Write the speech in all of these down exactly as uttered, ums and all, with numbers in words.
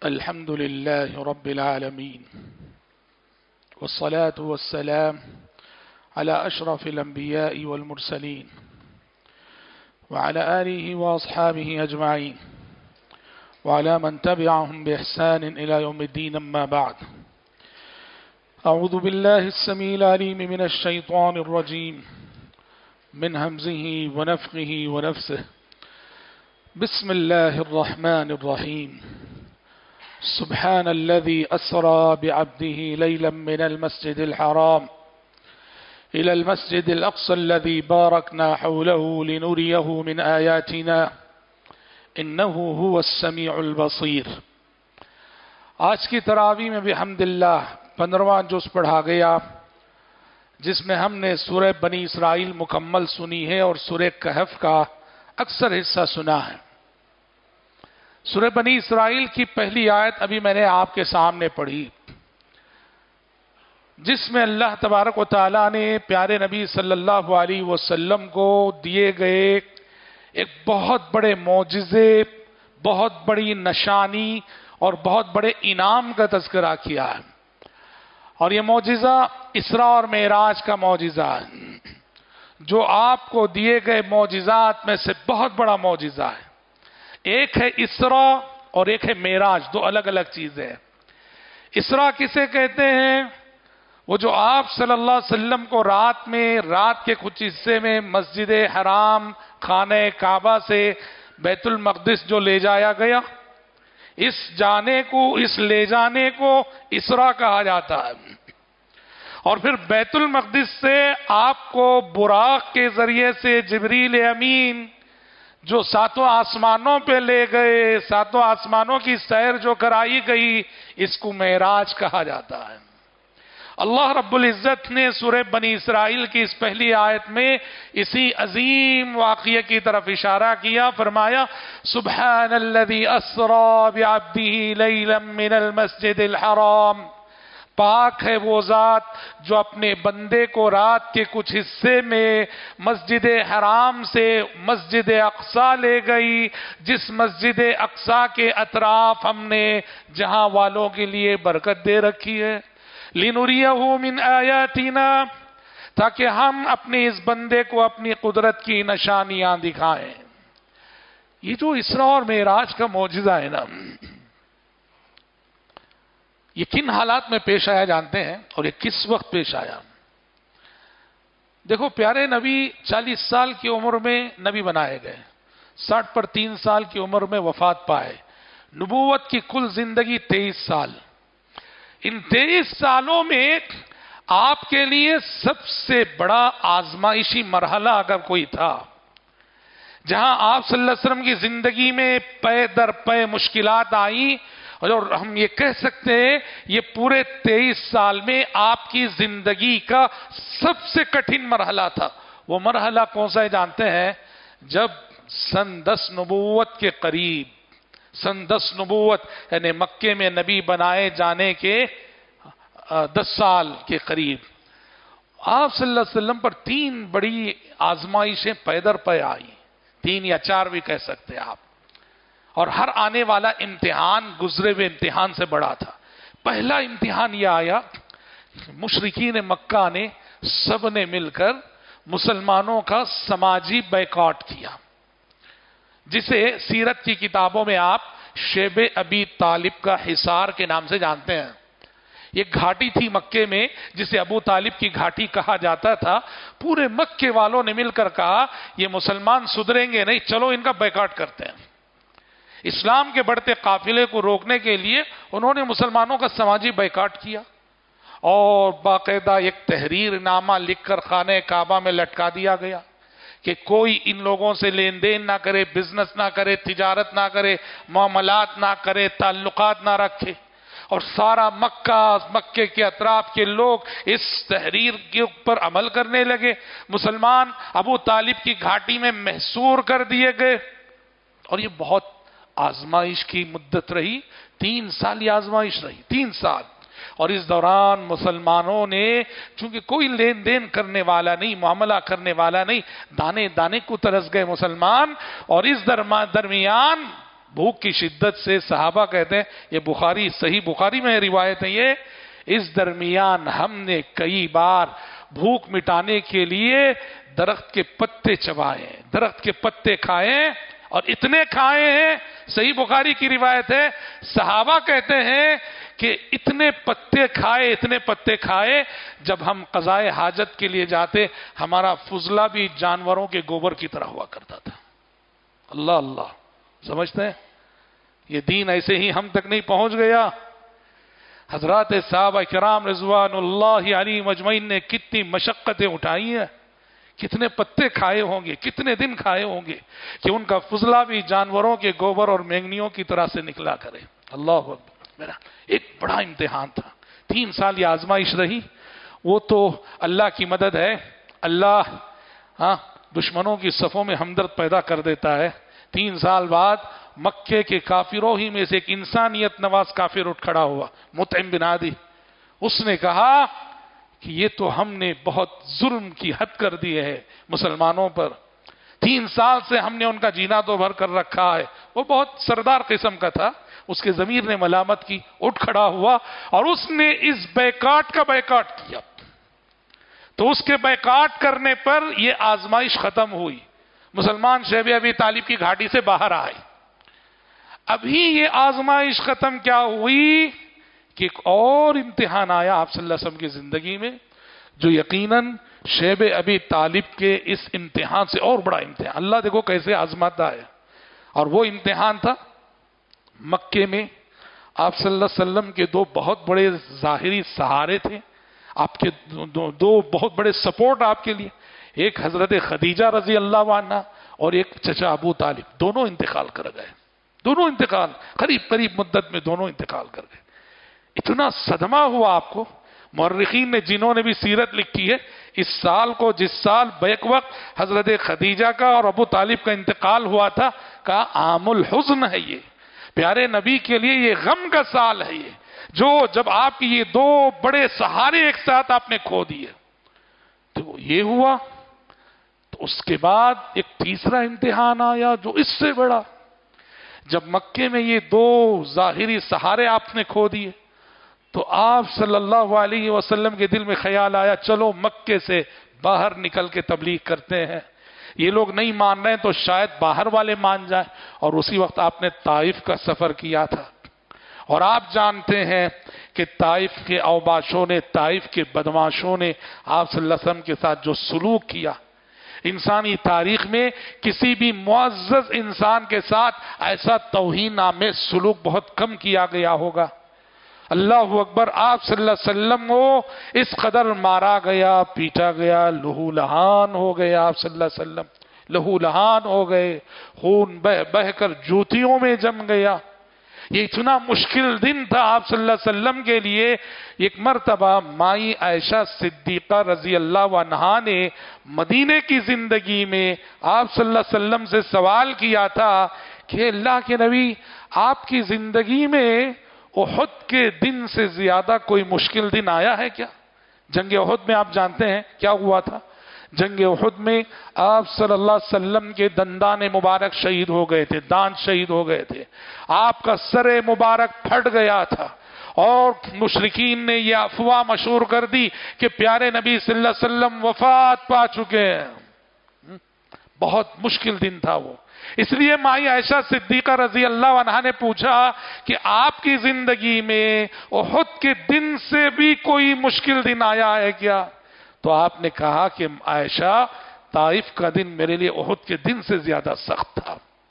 الحمد لله رب العالمين والصلاة والسلام على أشرف الأنبياء والمرسلين وعلى آله وأصحابه أجمعين وعلى من تبعهم بإحسان إلى يوم الدين. أما بعد، أعوذ بالله السميع العليم من الشيطان الرجيم من همزه ونفخه ونفسه. بسم الله الرحمن الرحيم. سبحان الذي أسرى بعبده ليلا من المسجد الحرام إلى المسجد الأقصى الذي باركنا حوله لنريه من آياتنا إنه هو السميع البصير. آج کی تراویح میں بحمد اللہ پندرواں جز پڑھا گیا، جس میں ہم نے سورہ بنی اسرائیل مکمل سنی ہے اور سورہ کہف کا اکثر حصہ سنا ہے. سورہ بنی اسرائیل کی پہلی آیت ابھی میں نے آپ کے سامنے پڑھی، جس میں اللہ تبارک و تعالیٰ نے پیارے نبی صلی اللہ علیہ وسلم کو دیے گئے ایک بہت بڑے معجزے، بہت بڑی نشانی اور بہت بڑے انعام کا تذکرہ کیا ہے. اور یہ معجزہ اسراء اور معراج کا معجزہ ہے، جو آپ کو دیے گئے معجزات میں سے بہت بڑا معجزہ ہے. ایک ہے اسراء اور ایک ہے معراج، دو الگ الگ چیزیں. اسراء کسے کہتے ہیں؟ وہ جو آپ صلی اللہ علیہ وسلم کو رات میں رات کے کچھ حصے میں مسجد حرام خانہ کعبہ سے بیت المقدس جو لے جایا گیا، اس جانے کو اس لے جانے کو اسراء کہا جاتا ہے. اور پھر بیت المقدس سے آپ کو براق کے ذریعے سے جبریل امین جو ساتوں آسمانوں پہ لے گئے، ساتوں آسمانوں کی سیر جو کرائی گئی، اس کو معراج کہا جاتا ہے. اللہ رب العزت نے سورہ بنی اسرائیل کی اس پہلی آیت میں اسی عظیم واقعے کی طرف اشارہ کیا. فرمایا سبحان الذی اسری بعبدہ لیلا من المسجد الحرام. پاک ہے وہ ذات جو اپنے بندے کو رات کے کچھ حصے میں مسجد حرام سے مسجد اقصی لے گئی، جس مسجد اقصی کے اطراف ہم نے جہاں والوں کے لیے برکت دے رکھی ہے. لِنُرِيَهُ مِنْ آيَاتِنَا، تاکہ ہم اپنے اس بندے کو اپنی قدرت کی نشانیاں دکھائیں. یہ جو اسراء اور معراج کا معجزہ ہے نا، یہ کن حالات میں پیش آیا جانتے ہیں اور یہ کس وقت پیش آیا؟ دیکھو، پیارے نبی چالیس سال کی عمر میں نبی بنائے گئے، ساٹھ پر تین سال کی عمر میں وفات پائے. نبوت کی کل زندگی تیئیس سال. ان تیئیس سالوں میں آپ کے لیے سب سے بڑا آزمائشی مرحلہ اگر کوئی تھا، جہاں آپ صلی اللہ علیہ وسلم کی زندگی میں پے در پے مشکلات آئیں، اور ہم یہ کہہ سکتے ہیں یہ پورے تیئیس سال میں آپ کی زندگی کا سب سے کٹھن مرحلہ تھا. وہ مرحلہ کون سا ہے جانتے ہیں؟ جب سن دس نبوت کے قریب، سن دس نبوت یعنی مکے میں نبی بنائے جانے کے دس سال کے قریب، آپ صلی اللہ علیہ وسلم پر تین بڑی آزمائشیں پے در پے آئی. تین یا چار بھی کہہ سکتے ہیں آپ. اور ہر آنے والا امتحان گزرے ہوئے امتحان سے بڑا تھا. پہلا امتحان یہ آیا، مشرکین مکہ نے سب نے مل کر مسلمانوں کا سماجی بیکاٹ کیا، جسے سیرت کی کتابوں میں آپ شیب ابی طالب کا حصار کے نام سے جانتے ہیں. یہ گھاٹی تھی مکے میں جسے ابو طالب کی گھاٹی کہا جاتا تھا. پورے مکے والوں نے مل کر کہا یہ مسلمان سدھریں گے نہیں، چلو ان کا بیکاٹ کرتے ہیں. اسلام کے بڑھتے قافلے کو روکنے کے لیے انہوں نے مسلمانوں کا سماجی بیکاٹ کیا اور باقاعدہ ایک تحریر نامہ لکھ کر خانہ کعبہ میں لٹکا دیا گیا کہ کوئی ان لوگوں سے لین دین نہ کرے، بزنس نہ کرے، تجارت نہ کرے، معاملات نہ کرے، تعلقات نہ رکھے. اور سارا مکہ مکے کے اطراف کے لوگ اس تحریر کے اوپر عمل کرنے لگے. مسلمان ابو طالب کی گھاٹی میں محصور کر دیے گئے. اور یہ بہت آزمائش کی مدت رہی، تین سال یہ آزمائش رہی، تین سال. اور اس دوران مسلمانوں نے چونکہ کوئی لین دین کرنے والا نہیں، معاملہ کرنے والا نہیں، دانے دانے کو ترس گئے مسلمان. اور اس درمیان بھوک کی شدت سے صحابہ کہتے ہیں، یہ بخاری صحیح بخاری میں روایت ہے یہ، اس درمیان ہم نے کئی بار بھوک مٹانے کے لیے درخت کے پتے چبائے، درخت کے پتے کھائے، اور اتنے کھائے ہیں، صحیح بخاری کی روایت ہے، صحابہ کہتے ہیں کہ اتنے پتے کھائے اتنے پتے کھائے جب ہم قضائے حاجت کے لیے جاتے ہمارا فضلہ بھی جانوروں کے گوبر کی طرح ہوا کرتا تھا۔ اللہ اللہ، سمجھتے ہیں یہ دین ایسے ہی ہم تک نہیں پہنچ گیا؟ حضرات صحابہ کرام رضوان اللہ علیہم اجمعین نے کتنی مشقتیں اٹھائی ہیں، کتنے پتے کھائے ہوں گے، کتنے دن کھائے ہوں گے کہ ان کا فضلہ بھی جانوروں کے گوبر اور مینگنیوں کی طرح سے نکلا کرے۔ اللہ اکبر۔ میرا ایک بڑا امتحان تھا، تین سال یہ آزمائش رہی، وہ تو اللہ کی مدد ہے، اللہ ہاں دشمنوں کی صفوں میں ہمدرد پیدا کر دیتا ہے۔ تین سال بعد مکے کے کافروں ہی میں سے ایک انسانیت نواز کافر اٹھ کھڑا ہوا، مطعم بن عدی۔ اس نے کہا کہ یہ تو ہم نے بہت ظلم کی حد کر دی ہے مسلمانوں پر، تین سال سے ہم نے ان کا جینا تو بھر کر رکھا ہے۔ وہ بہت سردار قسم کا تھا، اس کے ضمیر نے ملامت کی، اٹھ کھڑا ہوا اور اس نے اس بیکاٹ کا بیکاٹ کیا۔ تو اس کے بیکاٹ کرنے پر یہ آزمائش ختم ہوئی، مسلمان شیب ابی طالب کی گھاٹی سے باہر آئے۔ ابھی یہ آزمائش ختم کیا ہوئی کہ ایک اور امتحان آیا آپ صلی اللہ علیہ وسلم کی زندگی میں، جو یقیناً شیب ابی طالب کے اس امتحان سے اور بڑا امتحان، اللہ دیکھو کیسے آزماتا ہے۔ اور وہ امتحان تھا مکے میں آپ صلی اللہ علیہ وسلم کے دو بہت بڑے ظاہری سہارے تھے، آپ کے دو, دو بہت بڑے سپورٹ آپ کے لیے، ایک حضرت خدیجہ رضی اللہ عنہا اور ایک چچا ابو طالب، دونوں انتقال کر گئے، دونوں انتقال قریب قریب مدت میں دونوں انتقال کر گئے۔ اتنا صدمہ ہوا آپ کو، مورخین نے جنہوں نے بھی سیرت لکھی ہے، اس سال کو جس سال بیک وقت حضرت خدیجہ کا اور ابو طالب کا انتقال ہوا تھا، کہا عام الحزن ہے، یہ پیارے نبی کے لیے یہ غم کا سال ہے، یہ جو جب آپ کی یہ دو بڑے سہارے ایک ساتھ آپ نے کھو دیے۔ تو یہ ہوا، تو اس کے بعد ایک تیسرا امتحان آیا جو اس سے بڑا، جب مکے میں یہ دو ظاہری سہارے آپ نے کھو دیے تو آپ صلی اللہ علیہ وسلم کے دل میں خیال آیا چلو مکے سے باہر نکل کے تبلیغ کرتے ہیں، یہ لوگ نہیں مان رہے ہیں تو شاید باہر والے مان جائیں۔ اور اسی وقت آپ نے طائف کا سفر کیا تھا، اور آپ جانتے ہیں کہ طائف کے اوباشوں نے، طائف کے بدماشوں نے آپ صلی اللہ علیہ وسلم کے ساتھ جو سلوک کیا، انسانی تاریخ میں کسی بھی معزز انسان کے ساتھ ایسا توہین آمیز سلوک بہت کم کیا گیا ہوگا۔ اللہ اکبر، آپ صلی اللہ علیہ وسلم کو اس قدر مارا گیا، پیٹا گیا، لہو لہان ہو گئے، آپ صلی اللہ علیہ وسلم لہو لہان ہو گئے، خون بہ بہ کر جوتیوں میں جم گیا۔ یہ اتنا مشکل دن تھا آپ صلی اللہ علیہ وسلم کے لیے۔ ایک مرتبہ مائی عائشہ صدیقہ رضی اللہ عنہا نے مدینے کی زندگی میں آپ صلی اللہ علیہ وسلم سے سوال کیا تھا کہ اللہ کے نبی، آپ کی زندگی میں احد کے دن سے زیادہ کوئی مشکل دن آیا ہے کیا؟ جنگ احد میں آپ جانتے ہیں کیا ہوا تھا؟ جنگ احد میں آپ صلی اللہ علیہ وسلم کے دندان مبارک شہید ہو گئے تھے، دانت شہید ہو گئے تھے، آپ کا سر مبارک پھٹ گیا تھا، اور مشرکین نے یہ افواہ مشہور کر دی کہ پیارے نبی صلی اللہ علیہ وسلم وفات پا چکے ہیں۔ بہت مشکل دن تھا وہ، اس لیے مائی عائشہ صدیقہ رضی اللہ عنہا نے پوچھا کہ آپ کی زندگی میں احد کے دن سے بھی کوئی مشکل دن آیا ہے کیا؟ تو آپ نے کہا کہ عائشہ، طائف کا دن میرے لیے احد کے دن سے زیادہ سخت تھا،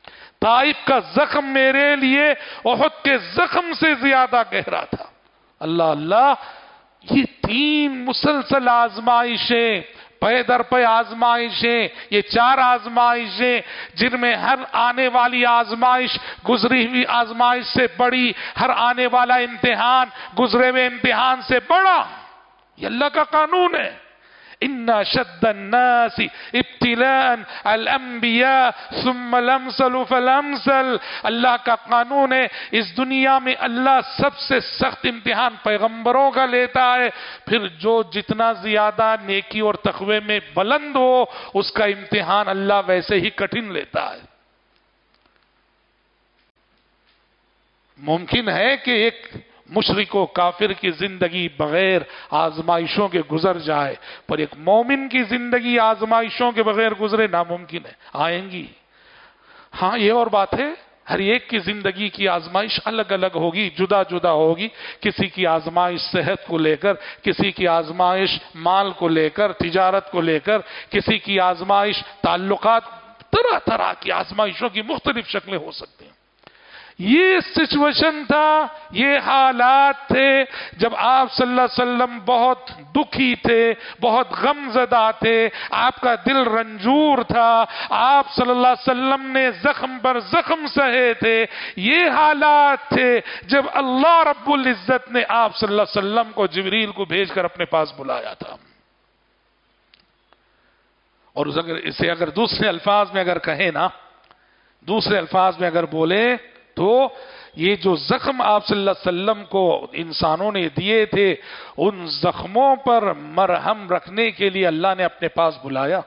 طائف کا زخم میرے لیے احد کے زخم سے زیادہ گہرا تھا۔ اللہ اللہ، یہ تین مسلسل آزمائشیں، پے در پے آزمائشیں، یہ چار آزمائشیں جن میں ہر آنے والی آزمائش گزری ہوئی آزمائش سے بڑی، ہر آنے والا امتحان گزرے ہوئے امتحان سے بڑا، یہ اللہ کا قانون ہے۔ ان شد الناس ابتلاء الانبیاء ثم الامثل فالامثل، اللہ کا قانون ہے، اس دنیا میں اللہ سب سے سخت امتحان پیغمبروں کا لیتا ہے، پھر جو جتنا زیادہ نیکی اور تقوی میں بلند ہو اس کا امتحان اللہ ویسے ہی کٹھن لیتا ہے۔ ممکن ہے کہ ایک مشرک و کافر کی زندگی بغیر آزمائشوں کے گزر جائے، پر ایک مومن کی زندگی آزمائشوں کے بغیر گزرے ناممکن ہے، آئیں گی۔ ہاں یہ اور بات ہے، ہر ایک کی زندگی کی آزمائش الگ الگ ہوگی، جدا جدا ہوگی۔ کسی کی آزمائش صحت کو لے کر، کسی کی آزمائش مال کو لے کر، تجارت کو لے کر، کسی کی آزمائش تعلقات، طرح طرح کی آزمائشوں کی مختلف شکلیں ہو سکتی ہیں۔ یہ سچویشن تھا، یہ حالات تھے جب آپ صلی اللہ علیہ وسلم بہت دکھی تھے، بہت غم زدہ تھے، آپ کا دل رنجور تھا، آپ صلی اللہ علیہ وسلم نے زخم پر زخم سہے تھے۔ یہ حالات تھے جب اللہ رب العزت نے آپ صلی اللہ علیہ وسلم کو جبریل کو بھیج کر اپنے پاس بلایا تھا۔ اور اگر اسے اگر دوسرے الفاظ میں اگر کہیں نا، دوسرے الفاظ میں اگر بولے تو یہ جو زخم آپ صلی اللہ علیہ وسلم کو انسانوں نے دیے تھے، ان زخموں پر مرہم رکھنے کے لیے اللہ نے اپنے پاس بلایا۔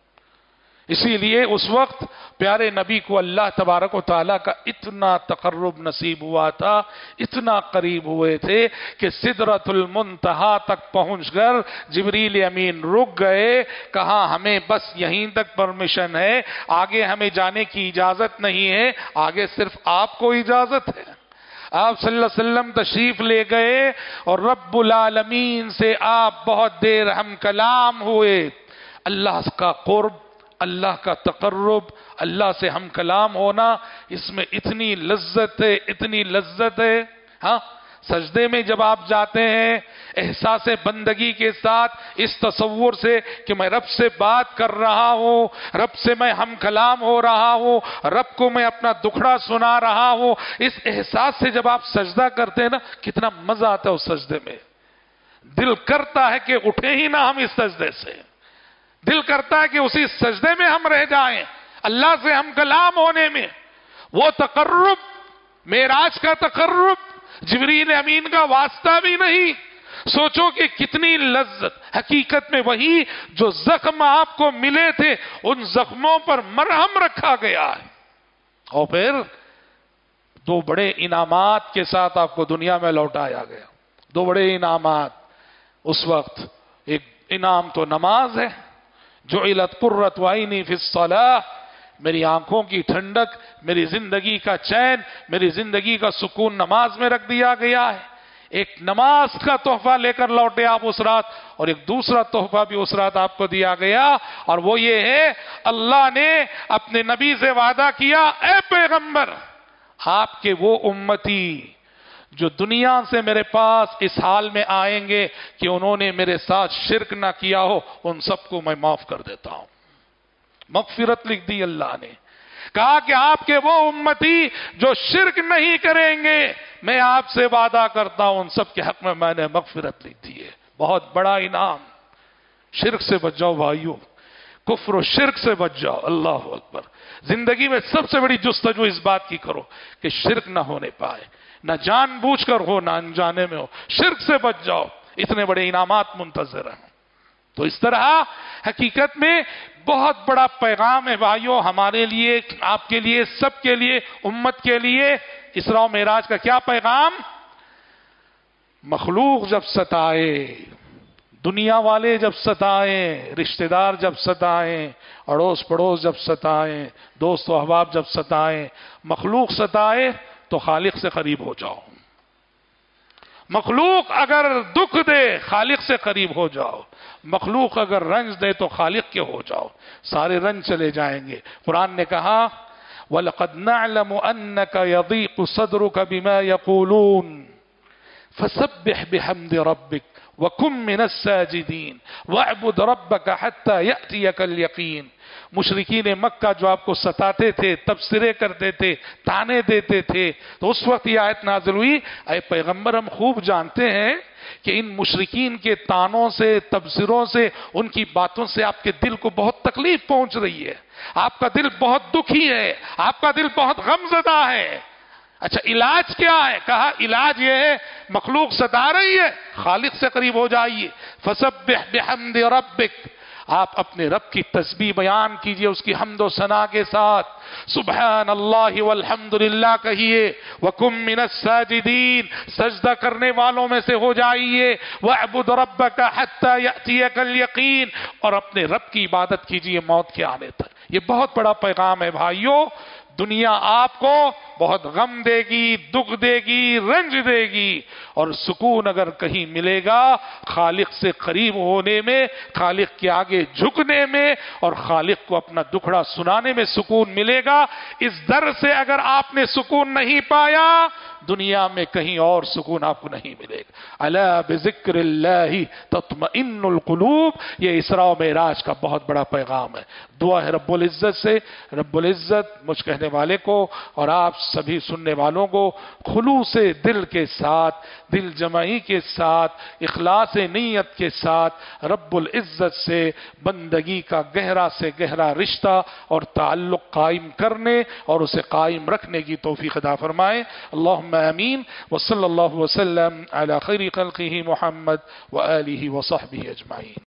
اسی لیے اس وقت پیارے نبی کو اللہ تبارک و تعالیٰ کا اتنا تقرب نصیب ہوا تھا، اتنا قریب ہوئے تھے کہ سدرۃ المنتہا تک پہنچ کر جبریل امین رک گئے، کہا ہمیں بس یہیں تک پرمیشن ہے، آگے ہمیں جانے کی اجازت نہیں ہے، آگے صرف آپ کو اجازت ہے۔ آپ صلی اللہ علیہ وسلم تشریف لے گئے اور رب العالمین سے آپ بہت دیر ہم کلام ہوئے۔ اللہ کا قرب، اللہ کا تقرب، اللہ سے ہم کلام ہونا، اس میں اتنی لذت ہے، اتنی لذت ہے۔ ہاں سجدے میں جب آپ جاتے ہیں احساس بندگی کے ساتھ، اس تصور سے کہ میں رب سے بات کر رہا ہوں، رب سے میں ہم کلام ہو رہا ہوں، رب کو میں اپنا دکھڑا سنا رہا ہوں، اس احساس سے جب آپ سجدہ کرتے ہیں نا، کتنا مزہ آتا ہے اس سجدے میں۔ دل کرتا ہے کہ اٹھے ہی نہ ہم اس سجدے سے، دل کرتا ہے کہ اسی سجدے میں ہم رہ جائیں، اللہ سے ہم کلام ہونے میں۔ وہ تقرب، معراج کا تقرب، جبریل امین کا واسطہ بھی نہیں۔ سوچو کہ کتنی لذت، حقیقت میں وہی جو زخم آپ کو ملے تھے، ان زخموں پر مرہم رکھا گیا ہے، اور پھر دو بڑے انعامات کے ساتھ آپ کو دنیا میں لوٹایا گیا۔ دو بڑے انعامات اس وقت، ایک انعام تو نماز ہے، جعلت قرۃ عینی فی الصلاۃ، میری آنکھوں کی ٹھنڈک، میری زندگی کا چین، میری زندگی کا سکون نماز میں رکھ دیا گیا ہے۔ ایک نماز کا تحفہ لے کر لوٹے آپ اس رات، اور ایک دوسرا تحفہ بھی اس رات آپ کو دیا گیا، اور وہ یہ ہے اللہ نے اپنے نبی سے وعدہ کیا، اے پیغمبر، آپ کے وہ امتی جو دنیا سے میرے پاس اس حال میں آئیں گے کہ انہوں نے میرے ساتھ شرک نہ کیا ہو، ان سب کو میں معاف کر دیتا ہوں۔ مغفرت لکھ دی اللہ نے، کہا کہ آپ کے وہ امتی جو شرک نہیں کریں گے، میں آپ سے وعدہ کرتا ہوں ان سب کے حق میں میں نے مغفرت لکھ دی ہے۔ بہت بڑا انعام۔ شرک سے بچ جاؤ بھائیو، کفر و شرک سے بچ جاؤ۔ اللہ اکبر۔ زندگی میں سب سے بڑی جستجو اس بات کی کرو کہ شرک نہ ہونے پائے، نہ جان بوجھ کر ہو نہ انجانے میں ہو، شرک سے بچ جاؤ، اتنے بڑے انعامات منتظر ہیں۔ تو اس طرح حقیقت میں بہت بڑا پیغام ہے بھائیو، ہمارے لیے، آپ کے لیے، سب کے لیے، امت کے لیے۔ اسراء و معراج کا کیا پیغام؟ مخلوق جب ستائے، دنیا والے جب ستائیں، رشتہ دار جب ستائیں، اڑوس پڑوس جب ستائیں، دوست و احباب جب ستائیں، مخلوق ستائے تو خالق سے قریب ہو جاؤ۔ مخلوق اگر دکھ دے خالق سے قریب ہو جاؤ، مخلوق اگر رنج دے تو خالق کے ہو جاؤ، سارے رنج چلے جائیں گے۔ قرآن نے کہا وَلَقَدْ نَعْلَمُ أَنَّكَ يَضِيقُ صَدْرُكَ بِمَا يَقُولُونَ فَسَبِّحْ بِحَمْدِ رَبِّكَ وَكُن مِّنَ السَّاجِدِينَ وَاعْبُدْ رَبَّكَ حَتَّى يَأْتِيَكَ الْيَقِينُ۔ مشرکین مکہ جو آپ کو ستاتے تھے، تبصرے کرتے تھے، تانے دیتے تھے، تو اس وقت یہ آیت نازل ہوئی، اے پیغمبر ہم خوب جانتے ہیں کہ ان مشرکین کے تانوں سے، تبصروں سے، ان کی باتوں سے آپ کے دل کو بہت تکلیف پہنچ رہی ہے، آپ کا دل بہت دکھی ہے، آپ کا دل بہت غم زدہ ہے۔ اچھا علاج کیا ہے؟ کہا علاج یہ ہے، مخلوق ستا رہی ہے، خالق سے قریب ہو جائیے۔ فسبح بحمد ربک، آپ اپنے رب کی تسبیح بیان کیجئے اس کی حمد و ثنا کے ساتھ، سبحان اللہ والحمدللہ کہیے، وَكُن مِّنَ السَّاجِدِينَ سجدہ کرنے والوں میں سے ہو جائیے، وَاعْبُدْ رَبَّكَ حَتَّى يَأْتِيَكَ الْيَقِينُ اور اپنے رب کی عبادت کیجئے موت کے آنے تک۔ یہ بہت بڑا پیغام ہے بھائیوں۔ دنیا آپ کو بہت غم دے گی، دکھ دے گی، رنج دے گی، اور سکون اگر کہیں ملے گا خالق سے قریب ہونے میں، خالق کے آگے جھکنے میں، اور خالق کو اپنا دکھڑا سنانے میں سکون ملے گا۔ اس در سے اگر آپ نے سکون نہیں پایا دنیا میں کہیں اور سکون آپ کو نہیں ملے گا۔ الا بذکر اللہ تطمئن القلوب، یہ اسراء و معراج کا بہت بڑا پیغام ہے۔ دعا ہے رب العزت سے، رب العزت مجھ کہنے والے کو اور آپ سبھی سننے والوں کو خلوص دل کے ساتھ، دل جمعی کے ساتھ، اخلاص نیت کے ساتھ رب العزت سے بندگی کا گہرا سے گہرا رشتہ اور تعلق قائم کرنے اور اسے قائم رکھنے کی توفیق عطا فرمائے۔ اللہم آمین، وصلی اللہ وسلم علی خیر خلقہ محمد وآلہ وصحبہ اجمعین۔